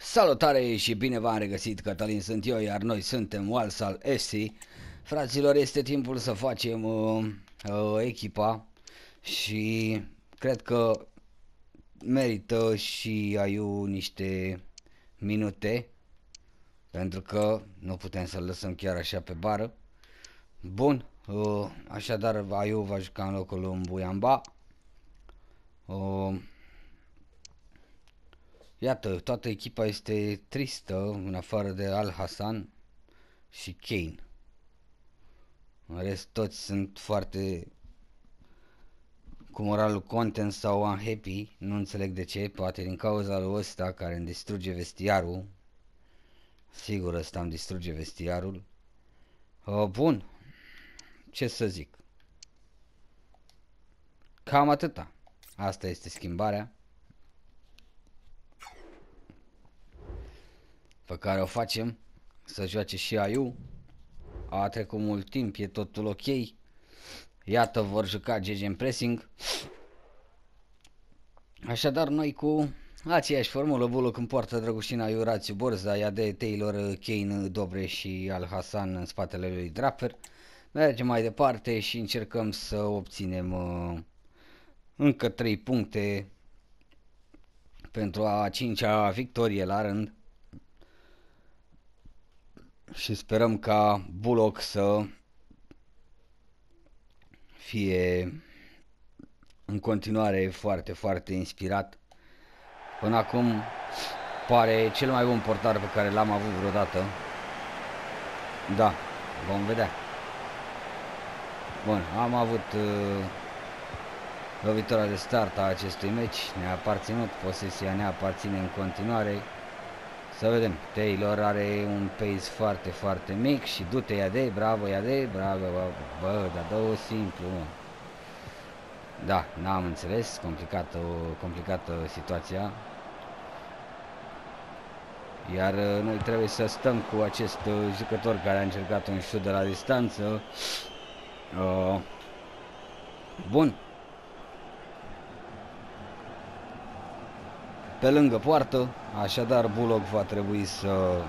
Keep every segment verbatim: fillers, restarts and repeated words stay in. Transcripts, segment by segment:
Salutare și bine v-am regăsit, Cătălin sunt eu, iar noi suntem Walsall F C. Fraților, este timpul să facem uh, uh, echipa și cred că merită și Aiu niște minute, pentru că nu putem să-l lăsăm chiar așa pe bară. Bun, uh, așadar Aiu va juca în locul lui Mbuyamba. Uh, Iată, toată echipa este tristă, în afară de Al Hassan și Kane. În rest, toți sunt foarte cu moralul content sau unhappy, nu înțeleg de ce, poate din cauza lui ăsta care îmi distruge vestiarul. Sigur, ăsta îmi distruge vestiarul. Uh, bun, ce să zic. Cam atâta. Asta este schimbarea pe care o facem, să joace și Aiu. A trecut mult timp, e totul ok. Iată, vor juca G G în pressing. Așadar, noi cu aceeași formulă, Bullock în poartă, Drăgușin, Aiu, Rațiu, Borza, Iade, Taylor, Kane, Dobre și Al Hassan în spatele lui Draper. Mergem mai departe și încercăm să obținem uh, încă trei puncte pentru a cincea victorie la rând. Și sperăm ca Bullock să fie în continuare foarte, foarte inspirat. Până acum pare cel mai bun portar pe care l-am avut vreodată. Da, vom vedea. Bun, am avut uh, lovitura de start a acestui meci, ne-a aparținut, posesia ne aparține în continuare. Să vedem, Taylor are un pace foarte, foarte mic și du-te, Iade, bravo, Iade, bravo, bă, bă dar dă-o simplu, mă. Da, n-am înțeles, complicată, complicată situația. Iar noi trebuie să stăm cu acest jucător care a încercat un șut de la distanță. Uh, bun. Pe lângă poartă, așadar Bullock va trebui să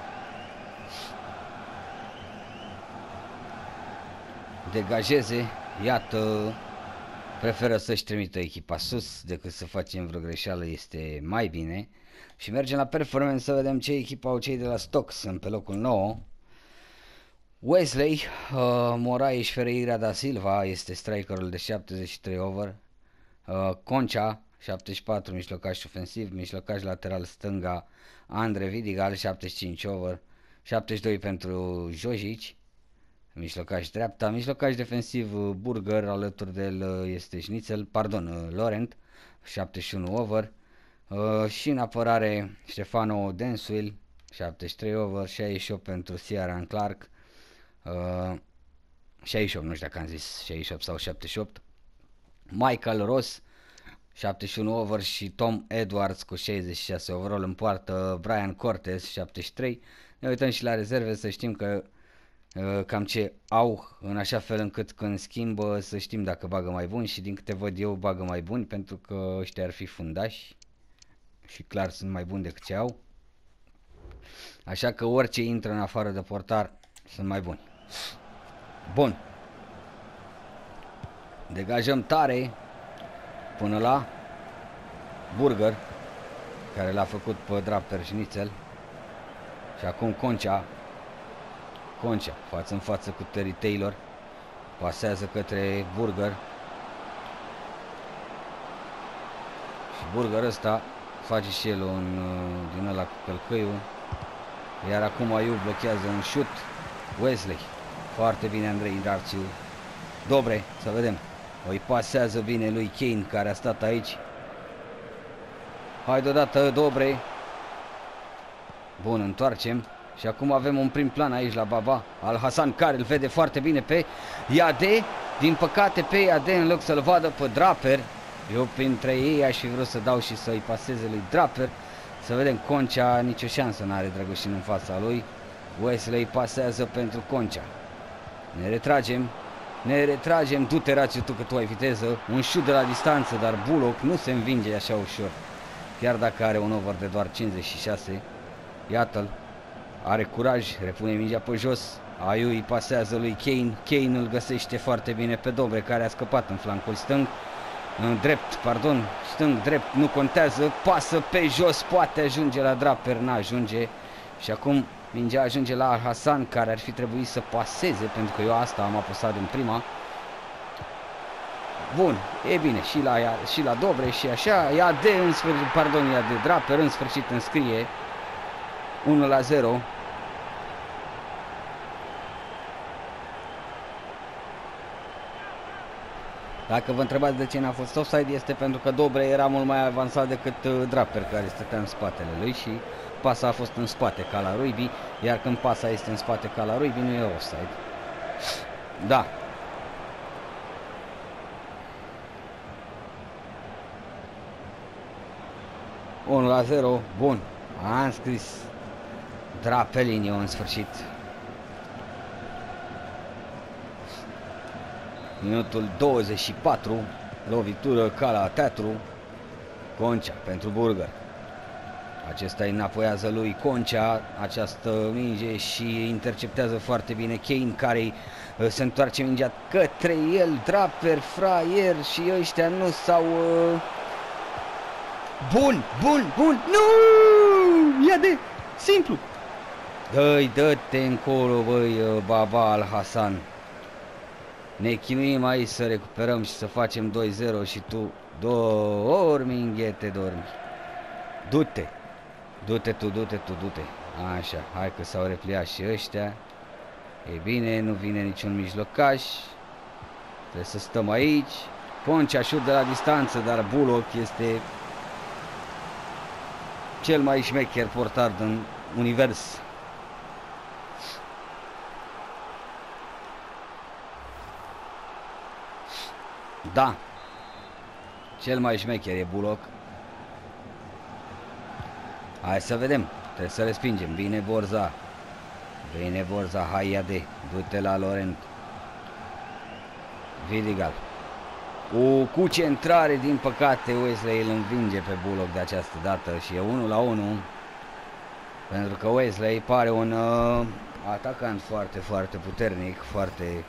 degajeze. Iată, preferă să-și trimită echipa sus decât să facem vreo greșeală, este mai bine. Și mergem la performance să vedem ce echipă au cei de la Stoke. Sunt pe locul nouă. Wesley, uh, Moraes Ferreira da Silva este strikerul de șaptezeci și trei over. Uh, Concha șaptezeci și patru, mijlocaș ofensiv, mijlocaș lateral stânga Andre Vidigal, șaptezeci și cinci over, șaptezeci și doi pentru Jojic, mijlocaș dreapta, mijlocaș defensiv Burger, alături de el este Schnitzel, pardon, Laurent, șaptezeci și unu over, uh, și în apărare Stefano Denswil, șaptezeci și trei over, șaizeci și opt pentru Ciaran Clark, uh, șaizeci și opt, nu știu dacă am zis șaizeci și opt sau șaptezeci și opt, Michael Ross, șaptezeci și unu over și Tom Edwards cu șaizeci și șase overall în poartă, Brian Cortez șaptezeci și trei. Ne uităm și la rezerve să știm că uh, cam ce au, în așa fel încât când schimbă să știm dacă bagă mai buni, și din câte văd eu bagă mai buni, pentru că ăștia ar fi fundași și clar sunt mai buni decât ce au. Așa că orice intră în afară de portar sunt mai buni. Bun. Degajăm tare până la Burger, care l-a făcut pe Draper Schnitzel. Și acum Concha. Concha, față în față cu Terry Taylor. Pasează către Burger. Și Burger ăsta face și el un din ăla cu călcăiul. Iar acum Aiu blochează un șut. Wesley. Foarte bine Andrei Rațiu. Dobre, să vedem. Îi pasează bine lui Kane, care a stat aici. Hai deodată Dobre. Bun, întoarcem. Și acum avem un prim plan aici la Baba. Al Hassan, care îl vede foarte bine pe Iade. Din păcate pe Iade, în loc să-l vadă pe Draper. Eu printre ei aș fi vrut să dau și să-i paseze lui Draper. Să vedem, Concha nicio șansă n-are, Drăgușin, în fața lui. Wesley pasează pentru Concha. Ne retragem. Ne retragem, du-te Rațiu tu că tu ai viteză, un șut de la distanță, dar Bullock nu se învinge așa ușor. chiar dacă are un over de doar cincizeci și șase. Iată-l, are curaj, repune mingea pe jos. Ayu îi pasează lui Kane, Kane îl găsește foarte bine pe Dobre, care a scăpat în flancul stâng, în drept, pardon, stâng, drept, nu contează, pasă pe jos, poate ajunge la Draper, n-ajunge. Și acum mingea ajunge la Al Hassan, care ar fi trebuit să paseze, pentru că eu asta am apăsat în prima. Bun, e bine, și la, și la Dobre și așa, ia de, în sfârșit, pardon, ia de Draper, în sfârșit înscrie unu la zero. Dacă vă întrebați de ce n-a fost offside, este pentru că Dobre era mult mai avansat decât uh, Draper, care stătea în spatele lui și pasa a fost în spate ca la Ruibi, iar când pasa este în spate ca la Ruibi, nu e offside. Da. unu la zero, bun. A înscris Drapelinho în sfârșit. Minutul douăzeci și patru, lovitură ca la teatru. Concea pentru Burger. Acesta înapoiază lui Concea această minge și interceptează foarte bine Kane, care se întoarce mingea către el. Draper, fraier, și ăștia nu s-au... Uh... Bun, bun, bun, nu! Ia de, simplu! Dă-i, dă-te încolo, băi, Baba Al Hassan. Ne chinuim aici să recuperăm și să facem doi zero și tu dormi, înghete, dormi. Du-te, du-te tu, du-te tu, du-te. Așa, hai că s-au repliat și ăștia. E bine, nu vine niciun mijlocaș. Trebuie să stăm aici. Concea șut de la distanță, dar Bullock este cel mai șmecher portar din univers. Da, cel mai șmecher e Bullock. Hai să vedem, trebuie să respingem. Bine Borza, bine Borza, hai ia de, du-te la Laurent. Vidigal. O cu centrare, din păcate Wesley îl învinge pe Bullock de această dată și e unu la unu. Pentru că Wesley pare un uh, atacant foarte, foarte puternic, foarte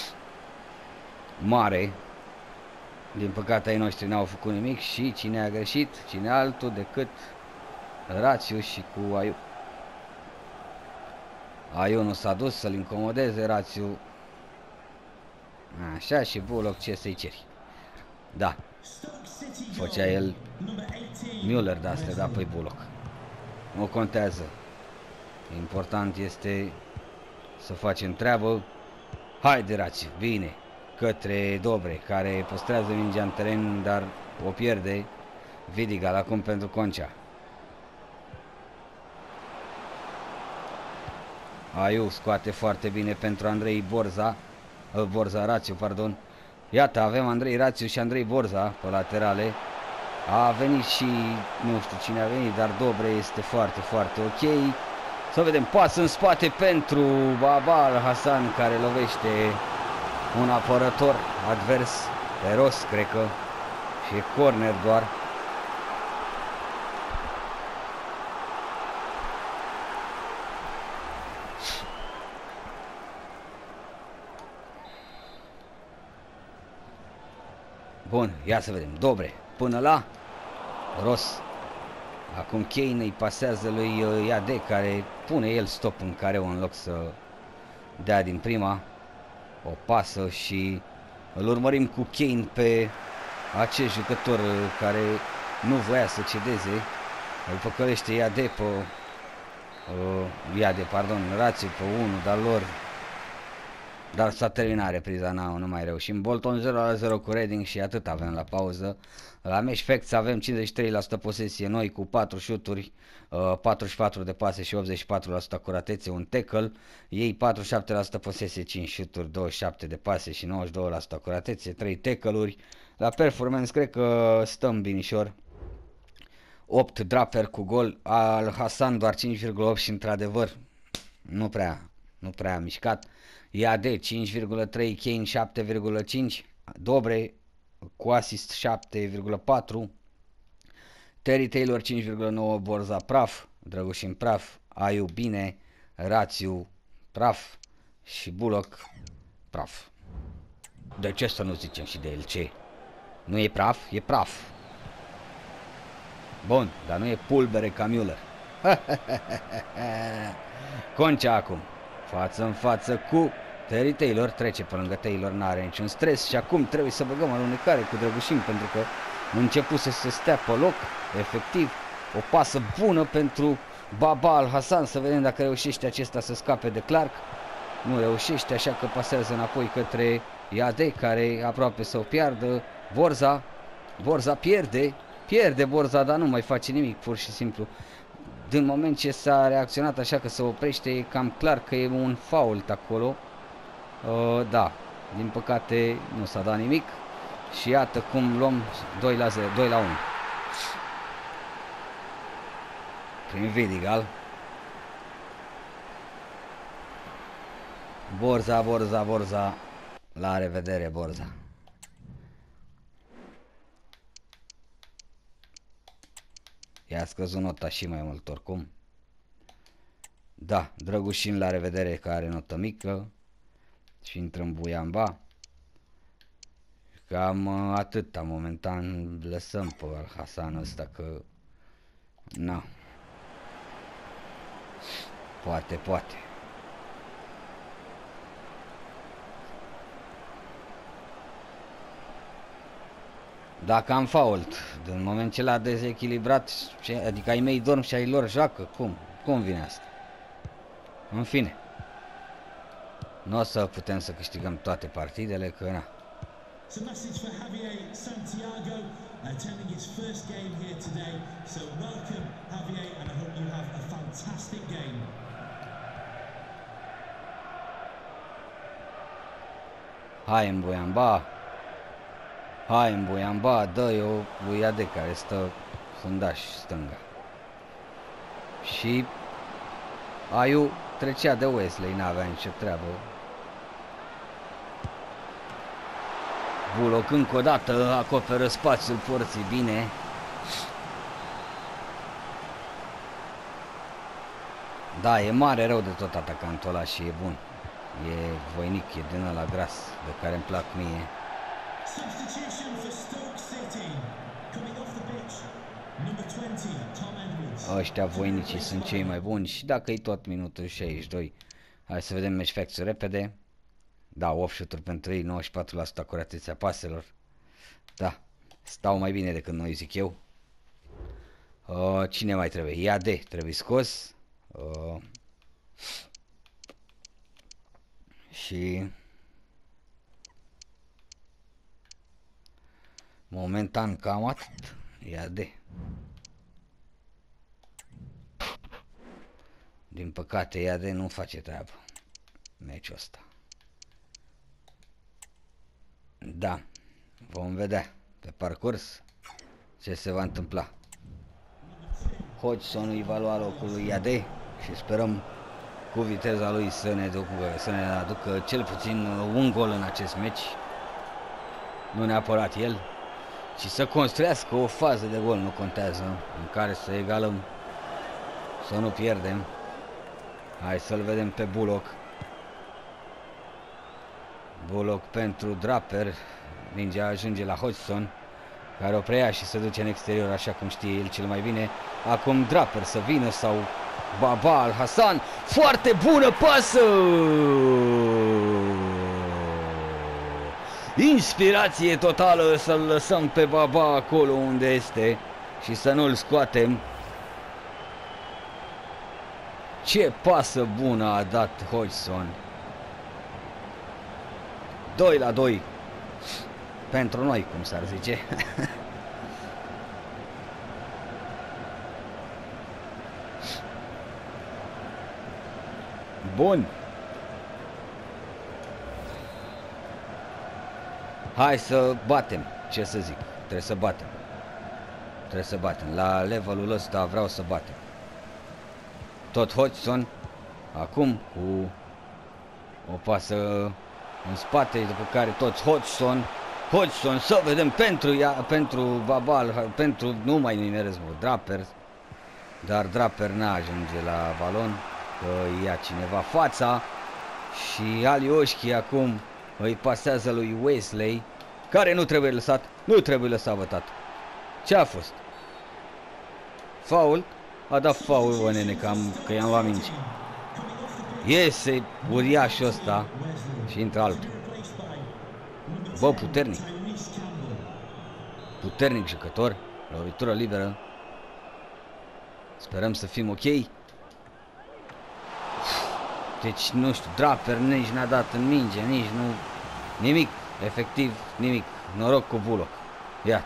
mare. Din păcate ai noștri n-au făcut nimic și cine a greșit? Cine altul decât Rațiu și cu Ayu. Ayu nu s-a dus să-l incomodeze, Rațiu. Așa, și Bullock, ce să-i ceri? Da, făcea el Müller de astea, da, păi Bullock. Nu contează. Important este să facem treabă. Haide, Rațiu, bine. Către Dobre, care păstrează mingea în teren, dar o pierde. Vidigal acum pentru Concea. Ayu scoate foarte bine pentru Andrei Borza. Borza, Rațiu, pardon. Iată, avem Andrei Rațiu și Andrei Borza pe laterale. A venit și, nu știu cine a venit, dar Dobre este foarte, foarte ok. Să vedem, pas în spate pentru Baba Al Hassan, care lovește un apărător advers pe rost, cred că, și e corner doar. Bun, ia să vedem. Dobre, până la Ros. Acum Kane îi pasează lui Iade, care pune el stop în careu în loc să dea din prima. O pasă și îl urmărim cu Kane pe acest jucător care nu voia să cedeze. Îl păcălește Iade pe uh, Iade, pardon, Rațiu pe unul, dar lor. Dar s-a terminat repriza, n-au, nu mai reușim. Bolton zero la zero cu Reading și atât avem la pauză. La Match Facts avem cincizeci și trei la sută posesie noi cu patru șuturi, uh, patruzeci și patru de pase și optzeci și patru la sută acuratețe, un tackle. Ei patruzeci și șapte la sută posesie, cinci șuturi, douăzeci și șapte de pase și nouăzeci și doi la sută acuratețe, trei tackle-uri. La performance cred că stăm binișor. opt Draper cu gol, Al Hassan doar cinci virgulă opt și într-adevăr nu prea, nu prea a mișcat. Iade cinci virgulă trei, Kane șapte virgulă cinci, Dobre cu asist șapte virgulă patru, Terry Taylor cinci virgulă nouă, Borza praf, Drăgușin praf, Aiu bine, Rațiu praf și Bullock praf. De ce să nu zicem și de el ce? Nu e praf, e praf. Bun, dar nu e pulbere ca Müller. Concea acum, față în față cu Terry Taylor, trece pe lângă Taylor, n-are niciun stres și acum trebuie să băgăm alunecare cu Drăgușin pentru că început să se stea pe loc, efectiv, o pasă bună pentru Baba Al Hassan, să vedem dacă reușește acesta să scape de Clark. Nu reușește, așa că pasează înapoi către Iade, care aproape să o piardă. Borza, Borza pierde, pierde Borza, dar nu mai face nimic, pur și simplu. Din moment ce s-a reacționat așa că se oprește, e cam clar că e un fault acolo. Uh, da, din păcate nu s-a dat nimic. Și iată cum luăm doi la zero, doi la unu. Prin Vidigal. Borza, Borza, Borza. La revedere, Borza. I-a scăzut nota și mai mult oricum. Da, Drăgușin la revedere, că are notă mică. Și intră în Buyamba. Cam atâta momentan lăsăm pe Al Hassan ăsta că... Na. Poate, poate. Dacă am fault, din moment ce l-a dezechilibrat, adică ai mei dorm și ai lor joacă, cum? Cum vine asta? În fine. Nu o să putem să câștigăm toate partidele, că na. It's a message for Javier Santiago, attending his first game here today. So welcome, Javier, and I hope you have a fantastic game. Hai în Buyamba. Hai în Buyamba, dă-i o buia de care stă fundaș stânga. Și Aiu trecea de Wesley, n-avea nicio treabă. Bullock încă o dată acoperă spațiul porții bine. Da, e mare rău de tot atacantul ăla și e bun. E voinic, e din ăla gras, de care îmi plac mie. Ăștia voinicii sunt cei mai buni și dacă e tot minutul șaizeci și doi. Hai să vedem match facts-ul repede. Da, opt shoot-uri pentru ei, nouăzeci și patru la sută acuratețea paselor. Da, stau mai bine decât noi, zic eu. Uh, cine mai trebuie? Iade, trebuie scos. Uh, și... Momentan cam atât. Iade. Din păcate, Iade nu face treabă meciul ăsta. Da, vom vedea pe parcurs ce se va întâmpla. Hodgson îi va lua locul lui Iade și sperăm cu viteza lui să ne, ducă, să ne aducă cel puțin un gol în acest meci. Nu neapărat el, ci să construiască o fază de gol, nu contează, în care să egalăm, să nu pierdem. Hai să-l vedem pe Bullock. Bullock pentru Draper. Mingea ajunge la Hodgson, care o preia și se duce în exterior, așa cum știe el cel mai bine. Acum Draper să vină sau Baba Al Hassan. Foarte bună pasă! Inspirație totală, să-l lăsăm pe Baba acolo unde este și să nu-l scoatem. Ce pasă bună a dat Hodgson. doi la doi pentru noi, cum s-ar zice. Bun. Hai să batem, ce să zic, trebuie să batem. Trebuie să batem, la levelul ăsta vreau să batem. Tot Hodgson, acum cu o pasă în spate, după care tot Hodgson Hodgson, să vedem pentru, ea, pentru Babal, pentru, nu mai numerez, mă, Draper. Dar Draper n-ajunge la balon, că ia cineva fața. Și Alioșchi acum îi pasează lui Wesley, care nu trebuie lăsat, nu trebuie lăsat vătat. Ce a fost? Faul? A dat faul, bă, nene, că, am, că i-am luat minge. Iese uriașul ăsta și intră altul. Bă, puternic. Puternic jucător. Lovitură liberă. Sperăm să fim ok. Deci, nu știu, Draper nici n-a dat în minge, nici nu... Nimic, efectiv, nimic. Noroc cu Bullock. Iată.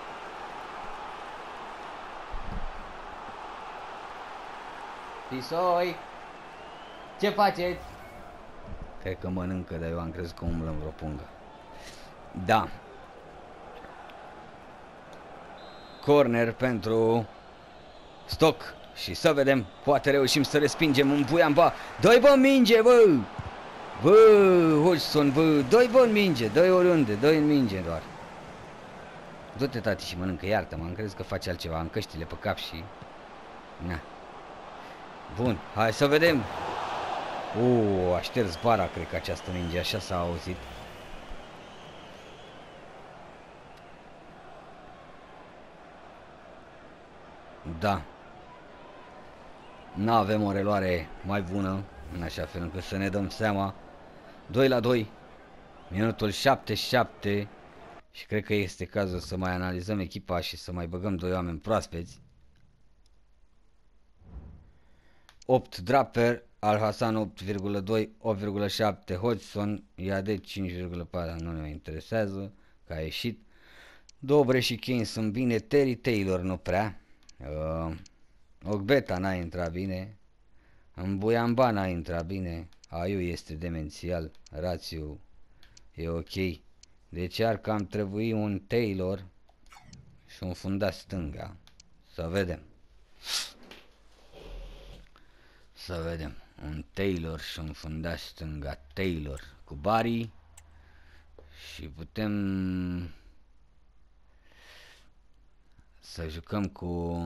Pisoi! Ce faceți? Cred că mănâncă, dar eu am crezut că umblă în vreo pungă. Da. Corner pentru Stock. Și să vedem, poate reușim să respingem în Buyamba. Dă-i bă minge, bă! Bă, Hodgson, bă, dă-i bă în minge, dă-i oriunde, dă-i în minge doar. Du-te, tati, și mănâncă, iartă-mă, am crezut că face altceva, am căștile pe cap și... Na. Bun, hai să vedem. Uuu, a șters bara, cred că această minge, așa s-a auzit. Da. N-avem o reluare mai bună, în așa fel încât să ne dăm seama. doi la doi, minutul șaptezeci și șapte. Și cred că este cazul să mai analizăm echipa și să mai băgăm doi oameni proaspeți. opt Draper, Al Hassan opt virgulă doi, opt virgulă șapte Hodgson, Iade cinci virgulă patru, nu ne interesează, că a ieșit. Dobre și Kane sunt bine, Terry Taylor nu prea. Uh, Ogbeta n-a intrat bine, Mbuyamba n-a intrat bine, Ayu este demențial, Rațiu e ok. Deci ar cam trebui un Taylor și un fundaș stânga. Să vedem. Să vedem. Un Taylor și un fundaș stânga. Taylor cu Bari. Și putem să jucăm cu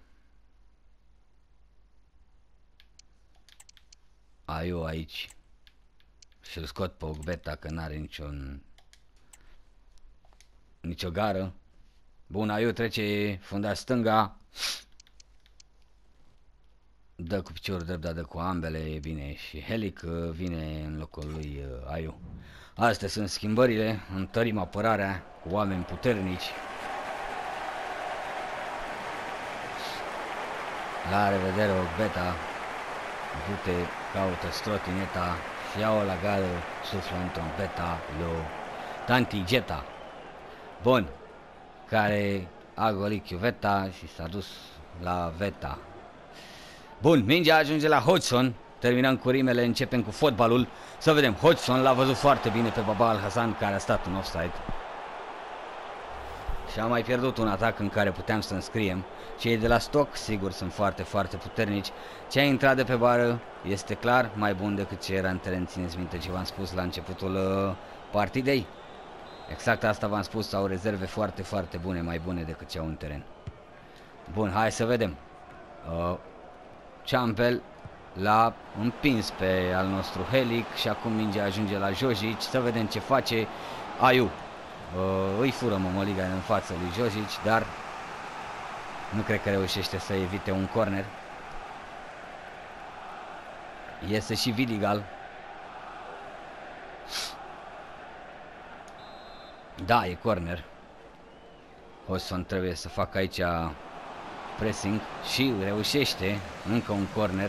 Ayu aici. Și îl scot pe Ogbeta că n-are niciun nicio gară. Bun, Ayu trece fundaș stânga. Dă cu piciorul drept, dar dă cu ambele, e bine. Și Helic vine în locul lui Ayu. Astea sunt schimbările. Întărim apărarea cu oameni puternici. La revedere, Ogbeta. Du-te, caută strotineta și ia-o la gară, suflă în trompeta lui Tanti Geta. Bun, care a golit chiuveta și s-a dus la Veta. Bun, mingea ajunge la Hodgson. Terminăm cu rimele, începem cu fotbalul. Să vedem, Hodgson l-a văzut foarte bine pe Baba Al Hassan, care a stat în offside. Și am mai pierdut un atac în care puteam să înscriem. Cei de la Stock, sigur, sunt foarte, foarte puternici. Ce a intrat de pe bară este clar mai bun decât ce era în teren. Țineți minte ce v-am spus la începutul uh, partidei. Exact asta v-am spus, au rezerve foarte, foarte bune, mai bune decât ce au în teren. Bun, hai să vedem. Uh, Campbell l-a împins pe al nostru Helic și acum mingea ajunge la Jojic. Să vedem ce face Ayu. Uh, îi fură mămăliga în față lui Jojic, dar nu cred că reușește să evite un corner. Iese și Vidigal. Da, e corner. Hodgson trebuie să facă aici pressing și reușește. Încă un corner.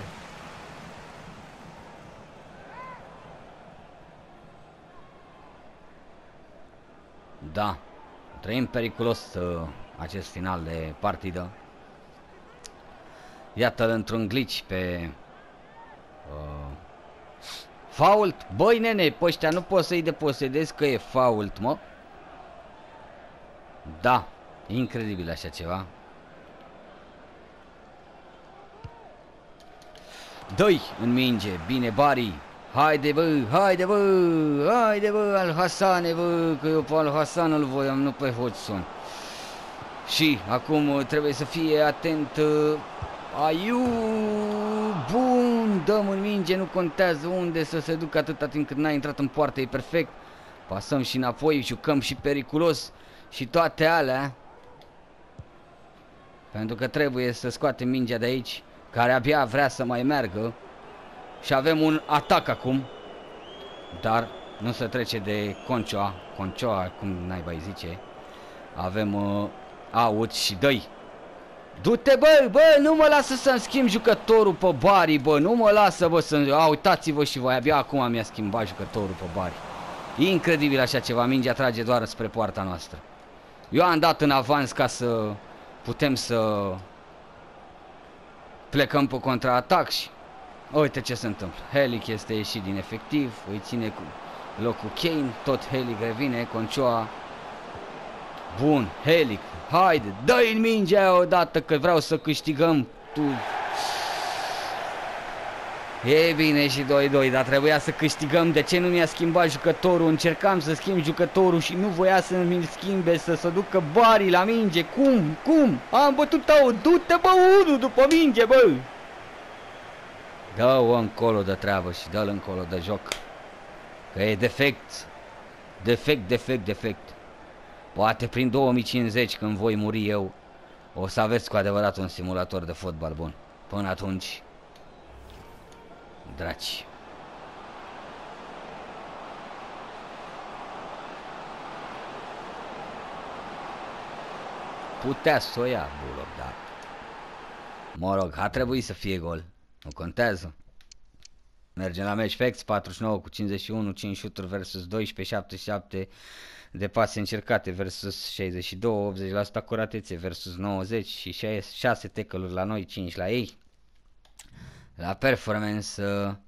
Da, trăim periculos uh, acest final de partidă. Iată-l într-un glitch pe uh, fault. Băi nene, pe ăștia nu poți să-i deposedezi că e fault, mă. Da, incredibil așa ceva. Doi în minge, bine Bari. Haide bă, haide bă, haide bă, Al Hassane bă, că eu pe Al Hassan îl voiam, nu pe Hodgson. Și acum trebuie să fie atent. Aiu, bun, dăm în minge, nu contează unde să se ducă atâta timp cât n-a intrat în poartă, e perfect. Pasăm și înapoi, jucăm și periculos și toate alea. Pentru că trebuie să scoatem mingea de aici, care abia vrea să mai meargă. Și avem un atac acum, dar nu se trece de Concioa, Concioa, cum naiba îi zice. Avem uh, out și dă-i. Du-te bă, bă, nu mă lasă să-mi schimb jucătorul pe Bari, bă, nu mă lasă, bă, să... A, uitați-vă și voi, abia acum mi-a schimbat jucătorul pe Bari. Incredibil așa ceva, mingea trage doar spre poarta noastră. Eu am dat în avans ca să putem să plecăm pe contraatac și uite ce se întâmplă. Helic este ieșit din efectiv, îi ține cu locul Kane, tot Helic revine, Concioa. Bun, Helic, haide, dă-i în mingea aia odată că vreau să câștigăm. Tu. E bine și doi doi, dar trebuia să câștigăm. De ce nu mi-a schimbat jucătorul? Încercam să schimb jucătorul și nu voia să mi-l schimbe, să se ducă Bari la minge. Cum? Cum? Am bătut-o, du-te bă, unul după minge, bă! Dă-o încolo de treabă și dă-l încolo de joc. Că e defect. Defect, defect, defect. Poate prin două mii cincizeci, când voi muri eu, o să aveți cu adevărat un simulator de fotbal bun. Până atunci, draci. Putea să o ia Bullock, dar mă rog, a trebuit să fie gol. Nu contează. Mergem la match facts, patruzeci și nouă cu cincizeci și unu, cinci șuturi versus doisprezece, șaptezeci și șapte de pase încercate versus șaizeci și doi, optzeci la sută acuratețe versus nouăzeci și șase tackle-uri la noi, cinci la ei. La performance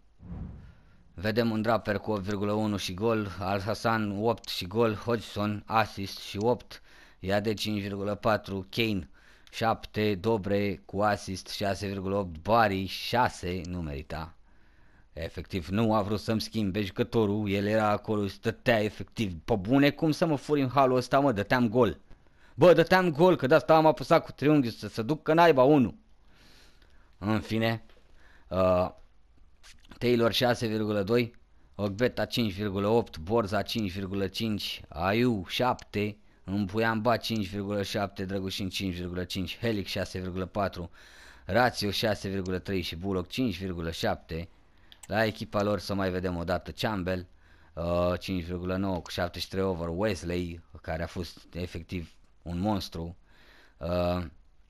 vedem un Draper cu opt virgulă unu și gol, Al Hassan opt și gol, Hodgson asist și opt, Iade cinci virgulă patru, Kane șapte, Dobre cu asist șase virgulă opt, Bari șase, nu merita. Efectiv, nu a vrut să-mi schimbe jucătorul, el era acolo, stătea efectiv, pe bune, cum să mă furi în halul ăsta, mă, dăteam gol. Bă, dăteam gol, că de-asta am apăsat cu triunghiul să se ducă naiba unu. În fine, uh, Taylor șase virgulă doi, Ogbeta cinci virgulă opt, Borza cinci virgulă cinci, Aiu șapte, Împuiamba cinci virgulă șapte, Drăgușin cinci virgulă cinci, Helic șase virgulă patru, Rațiu șase virgulă trei și Bullock cinci virgulă șapte. La echipa lor să mai vedem o dată Campbell, uh, cinci virgulă nouă cu șaptezeci și trei over, Wesley, care a fost efectiv un monstru, uh,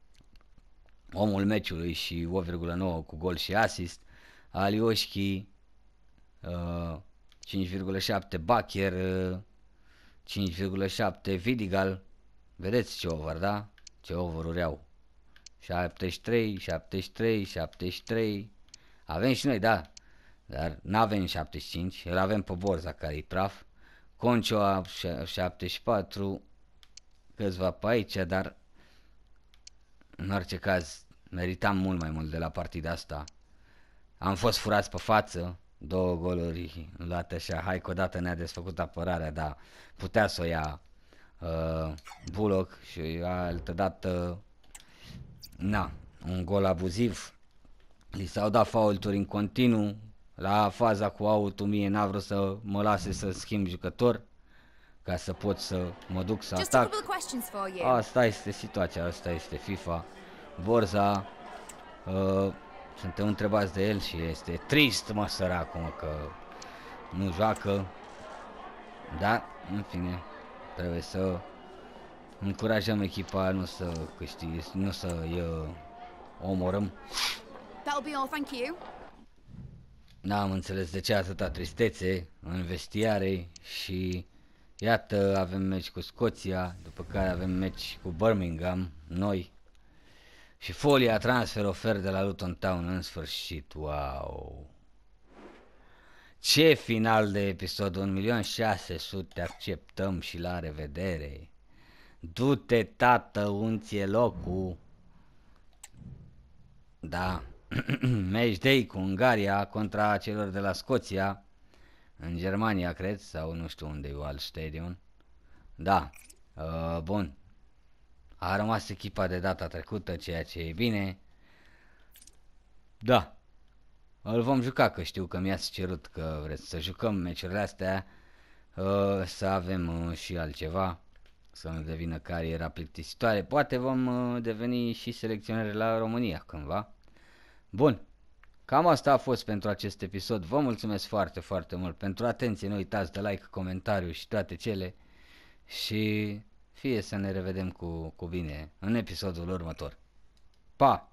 omul meciului și opt virgulă nouă cu gol și assist, Alioșchi, uh, cinci virgulă șapte, Bacher, uh, cinci virgulă șapte, Vidigal, vedeți ce over, da? Ce over-uri au, șaptezeci și trei, șaptezeci și trei, șaptezeci și trei, avem și noi, da. Dar n-avem șaptezeci și cinci, îl avem pe Borza care-i praf, Concioa șaptezeci și patru, câțiva pe aici, dar în orice caz meritam mult mai mult de la partida asta. Am fost furați pe față, două goluri luate așa, hai că odată ne-a desfăcut apărarea, dar putea să o ia uh, Bullock și altă dată, na, un gol abuziv, li s-au dat faulturi în continuu. La faza cu out-ul mie n-a vrut să mă lase să schimb jucător ca să pot să mă duc să atac. Asta este situația, asta este FIFA. Borza, uh, suntem întrebați de el și este trist, mă, săracul, mă, că nu joacă. Dar, în fine, trebuie să încurajăm echipa, nu să câștige, nu să îi omorâm. That'll be all, thank you. N-am înțeles de ce atâta tristețe în vestiare și iată avem meci cu Scoția, după care avem meci cu Birmingham, noi, și folia transfer ofer de la Luton Town în sfârșit, wow! Ce final de episod, un milion șase sute acceptăm și la revedere! Du-te, tată, unție locul! Da! Match day cu Ungaria contra celor de la Scoția. În Germania, cred, sau nu știu unde e alt stadion. Da, uh, bun. A rămas echipa de data trecută, ceea ce e bine. Da, îl vom juca, că știu că mi-ați cerut că vreți să jucăm meciurile astea, uh, să avem uh, și altceva, să nu devină cariera plictisitoare. Poate vom uh, deveni și selecționeri la România cândva. Bun, cam asta a fost pentru acest episod. Vă mulțumesc foarte, foarte mult pentru atenție. Nu uitați de like, comentariu și toate cele. Și fie să ne revedem cu, cu bine în episodul următor. Pa!